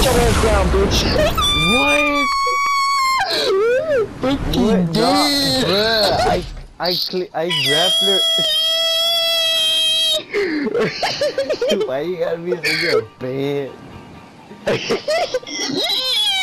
your ass down, bitch. What? Fucking dead. Bruh, I grabbed her. Why you gotta be such a bitch?